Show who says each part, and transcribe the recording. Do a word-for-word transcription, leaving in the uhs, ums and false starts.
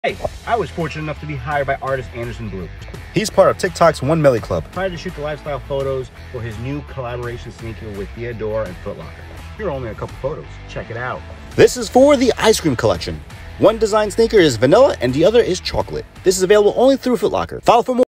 Speaker 1: Hey, I was fortunate enough to be hired by artist Anderson Bluu.
Speaker 2: He's part of TikTok's one milli Club.
Speaker 1: Tried to shoot the lifestyle photos for his new collaboration sneaker with Diadora and Foot Locker. Here are only a couple photos. Check it out.
Speaker 2: This is for the ice cream collection. One design sneaker is vanilla and the other is chocolate. This is available only through Foot Locker. Follow for more.